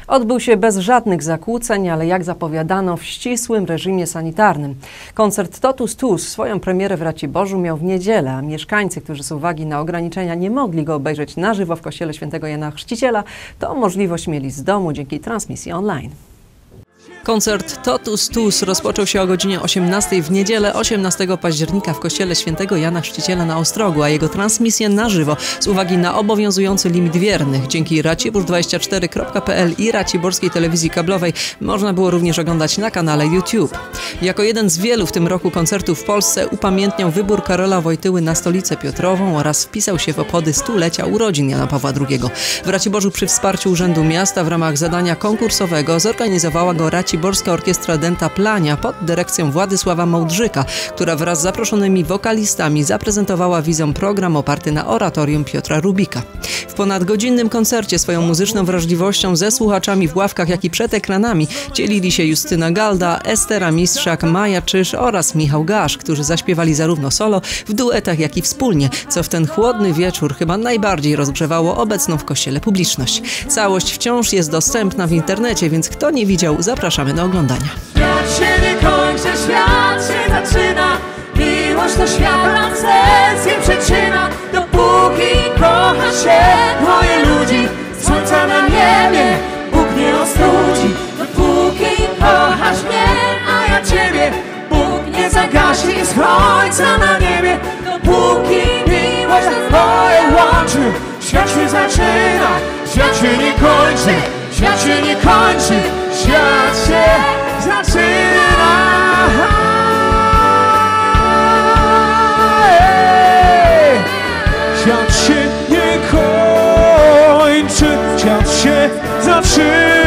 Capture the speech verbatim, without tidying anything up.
Odbył się bez żadnych zakłóceń, ale jak zapowiadano w ścisłym reżimie sanitarnym. Koncert Totus Tus swoją premierę w Raciborzu miał w niedzielę, a mieszkańcy, którzy z uwagi na ograniczenia nie mogli go obejrzeć na żywo w kościele świętego Jana Chrzciciela, tą możliwość mieli z domu dzięki transmisji online. Koncert Totus Tus rozpoczął się o godzinie osiemnastej w niedzielę osiemnastego października w kościele świętego Jana Chrzciciela na Ostrogu, a jego transmisję na żywo z uwagi na obowiązujący limit wiernych dzięki racibórz dwadzieścia cztery kropka p l i raciborskiej telewizji kablowej można było również oglądać na kanale YouTube. Jako jeden z wielu w tym roku koncertów w Polsce upamiętniał wybór Karola Wojtyły na Stolicę Piotrową oraz wpisał się w obchody stulecia urodzin Jana Pawła drugiego. W Raciborzu przy wsparciu Urzędu Miasta w ramach zadania konkursowego zorganizowała go Raciborska Orkiestra Denta Plania pod dyrekcją Władysława Mołdrzyka, która wraz z zaproszonymi wokalistami zaprezentowała widzom program oparty na oratorium Piotra Rubika. W ponadgodzinnym koncercie swoją muzyczną wrażliwością ze słuchaczami w ławkach, jak i przed ekranami dzielili się Justyna Galda, Estera Mistrzak, Maja Czyż oraz Michał Gasz, którzy zaśpiewali zarówno solo, w duetach, jak i wspólnie, co w ten chłodny wieczór chyba najbardziej rozgrzewało obecną w kościele publiczność. Całość wciąż jest dostępna w internecie, więc kto nie widział, zapraszamy do oglądania. Świat się nie kończy, świat się zaczyna. Miłość to świata sens nie przeczyna. Dopóki kocha się dwoje ludzi, słońca na niebie Bóg nie ostudzi. Dopóki kochasz mnie, a ja ciebie, Bóg nie zagasi słońca na niebie. Dopóki miłość nas dwoje łączy, świat się zaczyna, świat się nie kończy, świat się nie kończy, świat się zaczyna. Świat się nie kończy, świat się zaczyna.